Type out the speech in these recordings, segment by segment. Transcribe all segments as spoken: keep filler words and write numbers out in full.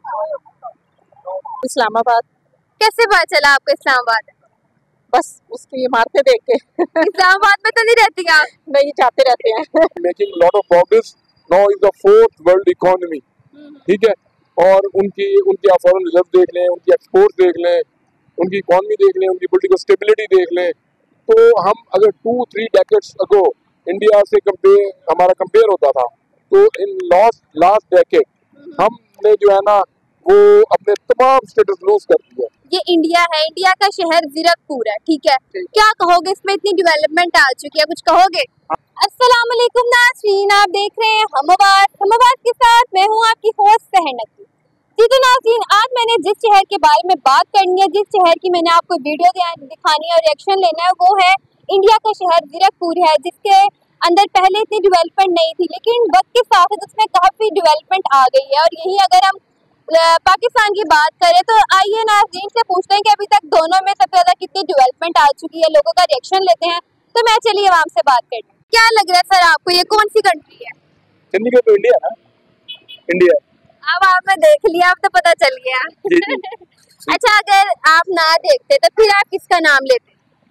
इस्लामाबाद। कैसे पता चला आपको इस्लामाबाद? बस उसकी इमारतें देख के। इस्लामाबाद में तो नहीं रहती आप? नहीं, जाते रहते हैं। Making lot of progress, now is the fourth world economy, ठीक है। और उनकी उनकी आप फॉरेन रिजर्व देख लें, उनकी एक्सपोर्ट देख लें, उनकी इकोनॉमी देख लें, उनकी पॉलिटिकल स्टेबिलिटी देख लें, तो हम अगर two three decades ago India से कंपेयर हमारा कंपेयर होता था, तो इन लास्ट लास्ट डेकेड हमने जो है ना वो अपने तमाम स्टेटस लूज कर दिया। ये इंडिया है, इंडिया का शहर जीरकपुर है, ठीक है। क्या कहोगे, इसमें इतनी डेवलपमेंट आ चुकी है, कुछ कहोगे? अस्सलाम वालेकुम नाज़रीन, आप देख रहे हैं हम आबाद। हम आबाद के साथ मैं हूँ आपकी होस्ट सहर नकवी। जी तो नाज़रीन, आज मैंने जिस शहर के बारे में बात करनी है, जिस शहर की मैंने आपको वीडियो दिखानी है और रिएक्शन लेना है, वो है इंडिया का शहर जीरकपुर है, जिसके अंदर पहले इतनी डेवलपमेंट नहीं थी, लेकिन वक्त के साथ साथ उसमें काफ़ी डेवलपमेंट आ गई है। और यही अगर हम पाकिस्तान की बात करें तो आइए नाज़रीन से पूछते हैं कि अभी तक दोनों में सबसे ज़्यादा कितनी डेवलपमेंट आ चुकी है, लोगों का रिएक्शन लेते हैं। तो मैं चलिए आवाम से बात करती हूँ। क्या लग रहा है सर आपको, ये कौन सी कंट्री है? चंडीगढ़ तो इंडिया है, इंडिया। अब आपने देख लिया, अब तो पता चल गया। जी, जी। अच्छा, अगर आप ना देखते तो फिर आप किसका नाम लेते?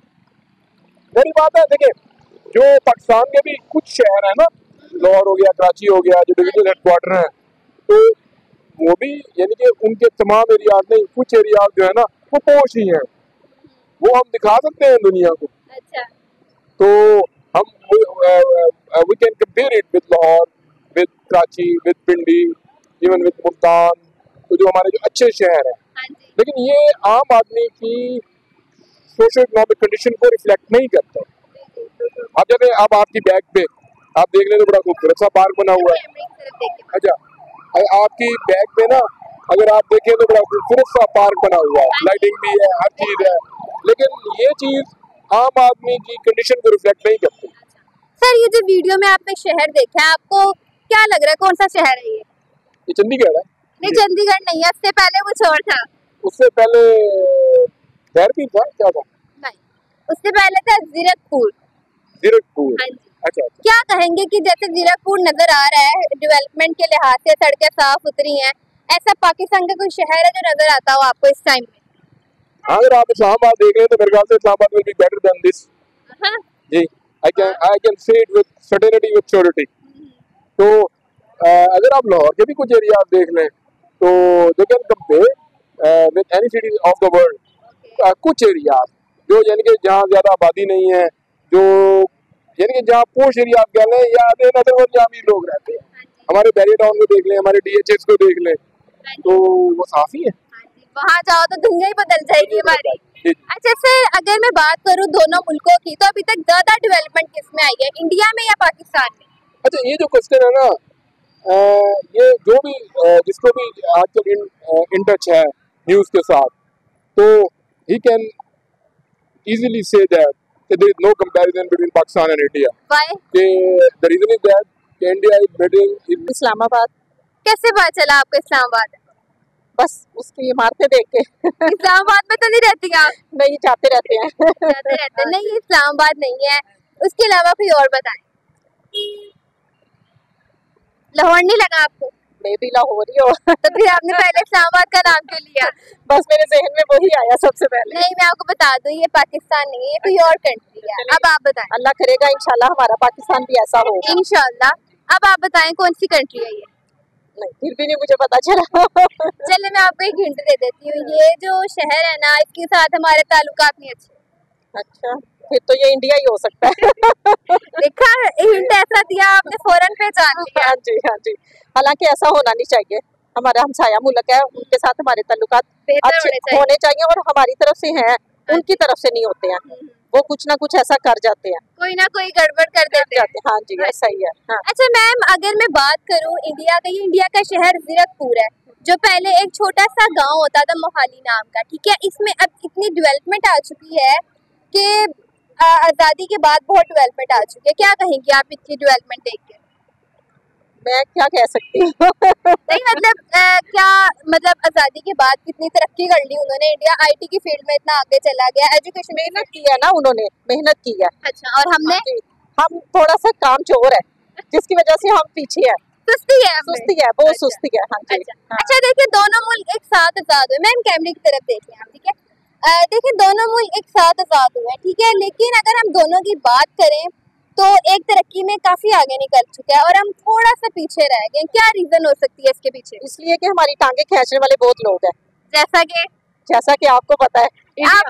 मेरी बात है, देखिए जो पाकिस्तान के भी कुछ शहर है ना, लाहौर हो गया, कराची हो गया, जो डिविजनल हेडक्वार्टर हैं, तो वो भी यानी कि उनके तमाम एरियाज नहीं, कुछ एरियाज जो है ना वो पोश ही हैं, वो हम दिखा सकते हैं दुनिया को। अच्छा, तो हम we can compare it with Lahore, with Karachi, with Pindi, even with Multan, तो जो हमारे जो अच्छे शहर हैं। हाँ जी। लेकिन ये आम आदमी की सोशो इकोनॉमिक कंडीशन को रिफ्लेक्ट नहीं करता। अब जैसे अब आपकी बैग पे आप देख लें तो बड़ा खूबसूरत सा पार्क बना हुआ है। अच्छा, आपकी बैग पे ना अगर आप देखें तो बड़ा खूबसूरत सा पार्क बना हुआ है, लाइटिंग भी है, हर चीज है, लेकिन ये चीज आम आदमी की कंडीशन को रिफ्लेक्ट नहीं करती। सर, ये जो वीडियो में आपने शहर देखा है, आपको क्या लग रहा है, कौन सा शहर है ये? ये चंडीगढ़ है। नहीं, चंडीगढ़ नहीं है, उससे पहले कुछ और था। उससे पहले खैरपीर था, क्या था? नहीं, उससे पहले था जीरकपुर। जीरकपुर। हाँ जी। अच्छा, अच्छा। क्या कहेंगे कि जैसे जीरकपुर नजर आ रहा है डेवलपमेंट के लिहाज से, सड़कें साफ सुथरी हैं, ऐसा पाकिस्तान का कोई शहर है जो नजर आता हो आपको इस टाइम में? अगर आप इस्लामाबाद देख लें तो मेरे ख्याल से Islamabad will be better than this. हाँ। जी, I can I can say it with certainty, with surety. तो अगर आप लाहौर के भी कुछ एरियाज देख लें तो they can compare with any cities of the world. कुछ एरियाज जो यानी कि जहाँ ज्यादा आबादी नहीं है, जो यानी कि जहाँ पोश एरिया आप कह लें, या जहाँ भी लोग रहते हैं, हमारे बैरियर टाउन को देख लें, हमारे डीएचएस को देख लें, तो वो साफ ही है। वहाँ जाओ तो दुनिया ही बदल जाएगी हमारी। अच्छा सर, अगर मैं बात करूँ दोनों मुल्कों की, तो अभी तक ज्यादा डेवलपमेंट किसमें आई है, इंडिया में या पाकिस्तान में? अच्छा, ये जो क्वेश्चन है ना, आ, ये जो भी आ, जिसको भी आजकल इन, इन टच है न्यूज के साथ, तो he can easily say that there is no comparison between Pakistan and India. Why? The reason is that India is bedding in Islamabad. कैसे पता चला आपको इस्लामाबाद? बस उसकी इमारतें देख के। इस्लामाबाद में तो नहीं रहती आप? नहीं, जाते रहते हैं। जाते रहते हैं। नहीं, इस्लामाबाद नहीं है, उसके अलावा कोई और बताएं। लाहौर नहीं लगा आपको? मैं भी लाहौर ही हूँ। तो फिर आपने पहले इस्लामाबाद का नाम क्यों लिया? बस मेरे जहन में वही आया सबसे पहले। नहीं, मैं आपको बता दूं, ये पाकिस्तान नहीं है, ये कोई और कंट्री है। अब आप बताएं। अल्लाह करेगा इंशाल्लाह हमारा पाकिस्तान भी ऐसा हो। इंशाल्लाह। अब आप बताएं कौन सी कंट्री है ये? नहीं, फिर भी नहीं मुझे पता चला। चलिए मैं आपको एक हिंट दे देती हूँ, ये जो शहर है ना, इसके साथ हमारे ताल्लुकात नहीं अच्छे। अच्छा, फिर तो ये इंडिया ही हो सकता है। देखा, हिंट ऐसा दिया आपने, फौरन पहचान लिया। हाँ जी, हाँ जी। हालांकि ऐसा होना नहीं चाहिए, हमारा हमसाया मुल्क है, उनके साथ हमारे ताल्लुकात अच्छे होने चाहिए, और हमारी तरफ से हैं, उनकी तरफ से नहीं होते हैं, वो कुछ ना कुछ ऐसा कर जाते हैं, कोई ना कोई गड़बड़ कर देते हैं। हाँ जी, ऐसा ही है। हाँ। अच्छा मैम, अगर मैं बात करूँ इंडिया का, ये इंडिया का शहर जीरकपुर है, जो पहले एक छोटा सा गांव होता था मोहाली नाम का, ठीक है। इसमें अब इतनी डेवलपमेंट आ चुकी है कि आज़ादी के बाद बहुत डेवलपमेंट आ चुकी है। क्या कहेंगी आप इतनी डेवलपमेंट देख के? मैं क्या कह सकती हूँ। नहीं मतलब आ, क्या मतलब आज़ादी के बाद कितनी तरक्की कर ली उन्होंने, इंडिया आईटी की फील्ड में इतना आगे चला गया, एजुकेशन मेहनत की है ना उन्होंने, मेहनत की है। अच्छा, और हमने हम थोड़ा सा काम चोर है, जिसकी वजह से हम पीछे हैं। सुस्ती है हमें। सुस्ती है, बहुत अच्छा। सुस्ती है। हाँ जी। अच्छा, हाँ। अच्छा देखिए दोनों मुल्क एक साथ आजाद हुए, मैम कैमरे की तरफ देखिए आप, ठीक है। अ, देखिए दोनों मुल्क एक साथ आजाद हुए, ठीक है, लेकिन अगर हम दोनों की बात करें तो एक तरक्की में काफी आगे निकल चुका है और हम थोड़ा सा पीछे रह गए। क्या रीजन हो सकती है इसके पीछे? इसलिए कि हमारी टांगे खींचने वाले बहुत लोग हैं। जैसा कि जैसा कि आपको पता है आप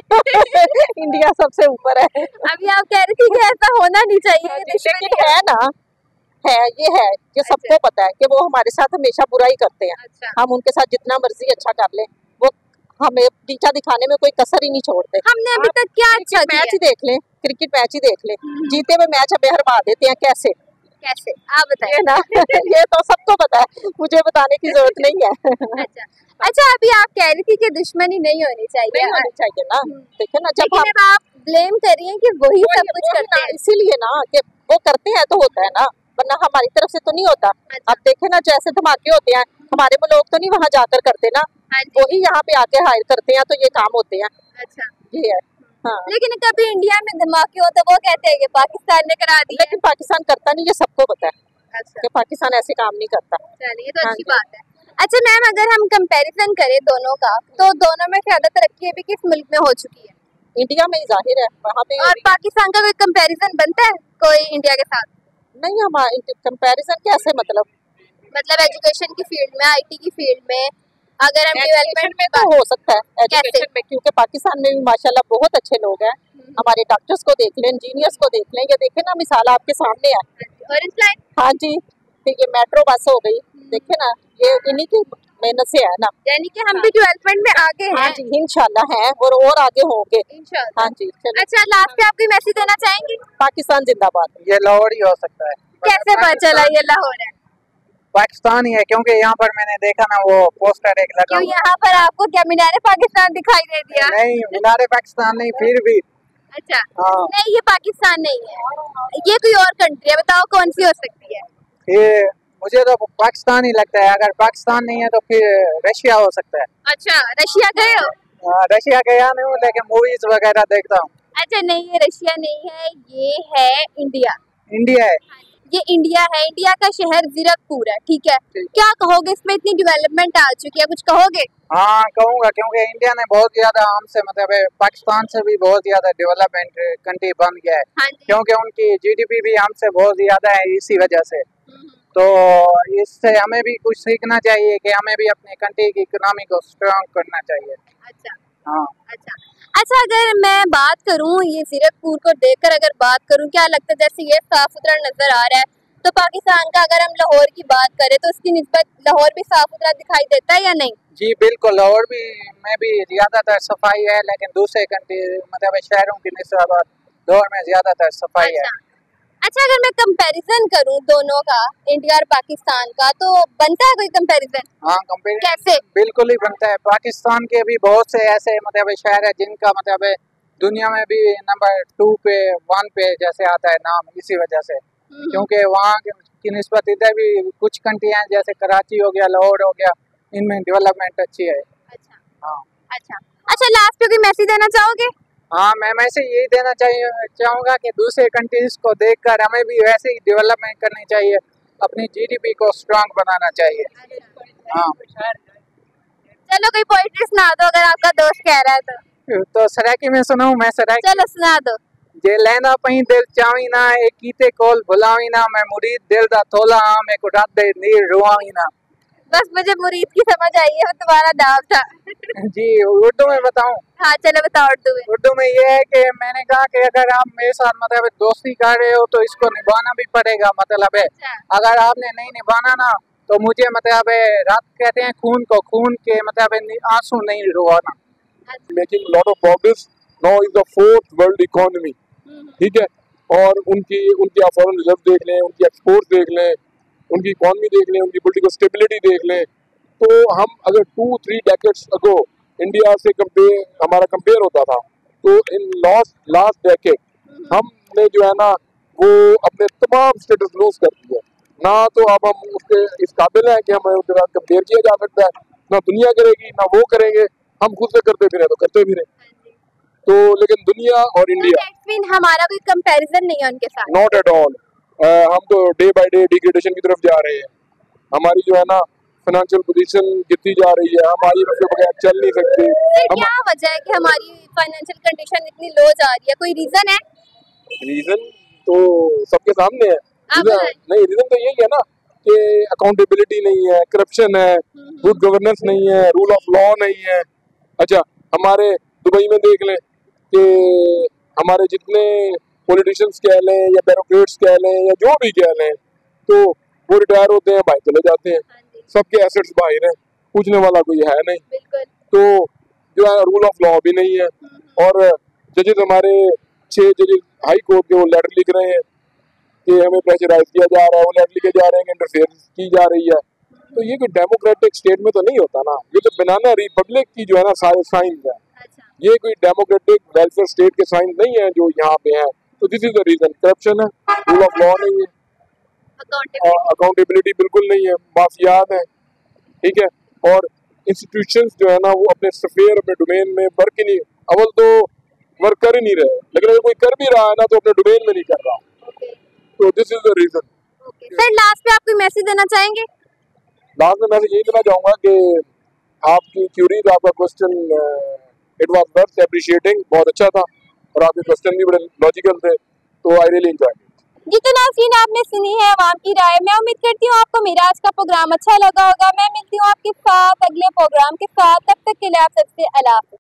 बताएं। इंडिया सबसे ऊपर है। अभी आप कह रही थी कि ऐसा होना नहीं चाहिए, ये दुश्मनी लेकिन है ना, है, ये है, ये सबको पता है कि वो हमारे साथ हमेशा बुरा ही करते हैं। अच्छा। हम उनके साथ जितना मर्जी अच्छा कर ले, वो हमें नीचा दिखाने में कोई कसर ही नहीं छोड़ते। हमने अभी तक क्या अच्छा किया? मैच ही देख ले, क्रिकेट मैच ही देख ले, जीते हुए मैच हमें हरवा देते हैं। कैसे कैसे आप बताइए ना ये तो सबको पता है, मुझे बताने की जरूरत नहीं है। अच्छा अच्छा, अभी आप कह रही थी कि दुश्मनी नहीं होनी चाहिए। नहीं होनी चाहिए ना, देखिए ना, जब लेकिन अब आप ब्लेम कर रही हैं कि वही सब कुछ करते हैं, इसीलिए ना कि वो करते हैं तो होता है ना, वरना हमारी तरफ से तो नहीं होता। अच्छा। अब देखे ना, जैसे धमाके होते हैं, हमारे वो लोग तो नहीं वहाँ जाकर करते ना, वही यहाँ पे आके हायर करते हैं, तो ये काम होते हैं। अच्छा, ये है। हाँ। लेकिन कभी इंडिया में धमाके हो तो वो कहते हैं कि पाकिस्तान ने करा दिया। लेकिन पाकिस्तान करता नहीं, ये सबको पता है। अच्छा। कि पाकिस्तान ऐसे काम नहीं करता। चलिए तो अच्छी बात है। अच्छा मैम, अगर हम कंपैरिजन करें दोनों का, तो दोनों में ज्यादा तरक्की अभी किस मुल्क में हो चुकी है? इंडिया में ही जाहिर है, वहाँ पे। और पाकिस्तान का कोई कंपैरिजन बनता है कोई इंडिया के साथ? नहीं, हमारा कंपैरिजन कैसे, मतलब मतलब एजुकेशन की फील्ड में, आईटी की फील्ड में, अगर हम डेवलपमेंट में तो हो सकता है एजुकेशन में, क्योंकि पाकिस्तान में भी माशाल्लाह बहुत अच्छे लोग हैं। हमारे डॉक्टर्स को देख लें, इंजीनियर्स को देख लें, ये देखे ना, मिसाल आपके सामने है। ऑरेंज लाइन, हाँ जी, ये मेट्रो बस हो गई, देखे ना, ये इन्हीं की मेहनत से है ना। यानी कि हम भी डेवलपमेंट में आगे हैं। हाँ जी, इंशाल्लाह हैं, और और आगे होंगे इंशाल्लाह। हाँ जी। अच्छा, लास्ट पे आप कोई मैसेज देना चाहेंगी? पाकिस्तान जिंदाबाद। ये लाहौर ही हो सकता है। कैसे पता चला ये लाहौर है? पाकिस्तान ही है, क्योंकि यहाँ पर मैंने देखा ना वो पोस्टर एक लगा। क्यों यहाँ पर आपको क्या मीनारे पाकिस्तान दिखाई दे दिया? नहीं, मीनारे पाकिस्तान नहीं, फिर भी। अच्छा। हाँ। नहीं, ये पाकिस्तान नहीं है, ये कोई और कंट्री है, बताओ कौन सी हो सकती है? ये मुझे तो पाकिस्तान ही लगता है। अगर पाकिस्तान नहीं है तो फिर रशिया हो सकता है। अच्छा, रशिया गए हो? आ, रशिया गया नहीं हूँ, लेकिन मूवीज वगैरह देखता हूँ। अच्छा नहीं, ये रशिया नहीं है, ये है इंडिया। इंडिया है, ये इंडिया है, इंडिया का शहर जीरकपुर है, ठीक है। क्या कहोगे, इसमें इतनी डेवलपमेंट आ चुकी है, कुछ कहोगे? हाँ कहूँगा, क्योंकि इंडिया ने बहुत ज्यादा हमसे, मतलब पाकिस्तान से भी बहुत ज्यादा डेवलपमेंट कंट्री बन गया है। हाँ जी। क्योंकि उनकी जीडीपी भी हमसे बहुत ज्यादा है, इसी वजह से। तो इससे हमें भी कुछ सीखना चाहिए कि हमें भी अपनी कंट्री की इकोनॉमी को स्ट्रॉन्ग करना चाहिए। अच्छा। हाँ। अच्छा अच्छा, अगर मैं बात करूं ये जीरकपुर को देखकर, अगर बात करूं, क्या लगता है जैसे ये साफ सुथरा नजर आ रहा है, तो पाकिस्तान का अगर हम लाहौर की बात करें तो उसकी निस्बत लाहौर भी साफ सुथरा दिखाई देता है या नहीं? जी बिल्कुल, लाहौर भी में भी ज्यादातर सफाई है, लेकिन दूसरे कंट्री मतलब शहरों की निस्बत लाहौर में ज्यादातर सफाई अच्छा। है। अच्छा, अगर मैं कंपैरिजन करूं दोनों का, इंडिया और पाकिस्तान का, तो बनता है कोई कंपैरिजन? हाँ, कंपैरिजन कैसे? बिल्कुल ही बनता है। पाकिस्तान के भी बहुत से ऐसे मतलब शहर है जिनका मतलब दुनिया में भी नंबर टू पे, वन पे जैसे आता है नाम, इसी वजह से। क्योंकि वहाँ की निस्बत इधर भी कुछ कंट्री हैं, जैसे कराची हो गया, लाहौर हो गया, इनमें डेवलपमेंट अच्छी है। अच्छा। हाँ। अच्छा अच्छा, लास्ट पे कोई मैसेज देना चाहोगे? हाँ, मैं मैसेज यही देना चाहिए चाहूँगा कि दूसरे कंट्रीज को देखकर हमें भी वैसे ही डेवलपमेंट करनी चाहिए, अपनी जीडीपी को स्ट्रांग बनाना चाहिए। हाँ। चलो कोई पोइट्री सुना दो अगर आपका दोस्त कह रहा है तो। तो सराकी में सुनाऊं मैं? सराकी चलो सुना दो। जे लेना पई दिल चावी ना, एक कीते कोल भुलावी ना, मैं मुरीद दिल दा तोला हाँ, मैं कुड़ा दे नीर रुआवी ना। बस मुझे मुरीद की समझ आई है, वो तुम्हारा नाम था। जी, उर्दू में बताऊं? हाँ चलो बताओ उर्दू में। उर्दू में ये है कि मैंने कहा कि अगर आप मेरे साथ मतलब दोस्ती कर रहे हो तो इसको निभाना भी पड़ेगा, मतलब है अगर आपने नहीं निभाना ना तो मुझे मतलब रात कहते हैं खून को, खून के मतलब आंसू नहीं रुआना। Making lot of progress, now is the fourth world economy, ठीक है। और उनकी उनकी आप फॉरेन रिजर्व देख लें, उनकी एक्सपोर्ट देख लें, उनकी इकोनॉमी देख लें, उनकी पॉलिटिकल स्टेबिलिटी देख लें, तो हम अगर two three decades ago India से कंपेयर हमारा कंपेयर होता था, तो इन लास्ट लास्ट डेकेड हमने जो है ना वो अपने तमाम स्टेटस लूज कर दिया ना। तो अब हम उसके इस काबिल हैं कि हमें उसके साथ कंपेयर किया जा सकता है, ना दुनिया करेगी ना वो करेंगे, हम खुद से करते फिर तो करते फिर। तो लेकिन दुनिया और इंडिया हमारा कोई कंपैरिजन नहीं है उनके साथ, नॉट एट ऑल। हम तो डे बाय डे डिग्रेडेशन की तरफ जा रहे हैं। हमारी जो है ना फाइनेंशियल पोजीशन गिरती जा रही है, हम आईएमएफ के बगैर चल नहीं सकते। हम... क्या वजह है कि हमारी फाइनेंशियल कंडीशन इतनी लो जा रही है? कोई रीजन है? रीजन तो सबके सामने है। नहीं, रीजन तो यही है ना कि अकाउंटेबिलिटी नहीं है, करप्शन है, गुड गवर्नेंस नहीं है, रूल ऑफ लॉ नहीं है। अच्छा, हमारे दुबई में देख लें कि हमारे जितने पॉलिटिशियंस कह लें या ब्यूरोक्रेट्स कह लें या जो भी कह लें, तो वो रिटायर होते हैं, बाहर चले जाते हैं, सबके एसेट्स बाहर हैं, पूछने वाला कोई है नहीं। तो जो है रूल ऑफ लॉ भी नहीं है। और जजेस हमारे छह जजेस हाई कोर्ट के वो लेटर लिख रहे हैं कि हमें प्रेशराइज किया जा रहा है, वो लेटर लिखे जा रहे हैं कि इंटरफेरेंस की जा रही है। तो ये कोई डेमोक्रेटिक स्टेट में तो नहीं होता ना, ये तो बनाना रिपब्लिक की जो है ना सारे साइंस है। अच्छा। ये कोई डेमोक्रेटिक वेलफेयर स्टेट के साइंस नहीं है जो यहाँ पे हैं। तो this is the reason, corruption है, रूल ऑफ लॉ नहीं है, अकाउंटेबिलिटी बिल्कुल नहीं है, माफियात है, ठीक है। और इंस्टीट्यूशंस जो है ना वो अपने स्फीयर अपने डोमेन में वर्क ही नहीं, अव्वल तो वर्क कर ही नहीं रहे, लेकिन अगर कोई कर भी रहा है ना तो अपने डोमेन में नहीं कर रहा। तो this is the reason. Sir last पे आप कोई मैसेज देना चाहेंगे? लास्ट में मैसेज यही देना चाहूंगा कि आपकी क्यूरीज, आपका question it was worth appreciating, बहुत अच्छा था और आपके क्वेश्चन भी बड़े लॉजिकल थे, तो आई रियली एंजॉयड इट। जी तो नाज़रीन, आपने सुनी है अवाम की राय। मैं उम्मीद करती हूँ आपको मेरा आज का प्रोग्राम अच्छा लगा होगा। मैं मिलती हूँ आपके साथ अगले प्रोग्राम के साथ, तब तक के लिए आप सबसे अल्लाह हाफ़िज़।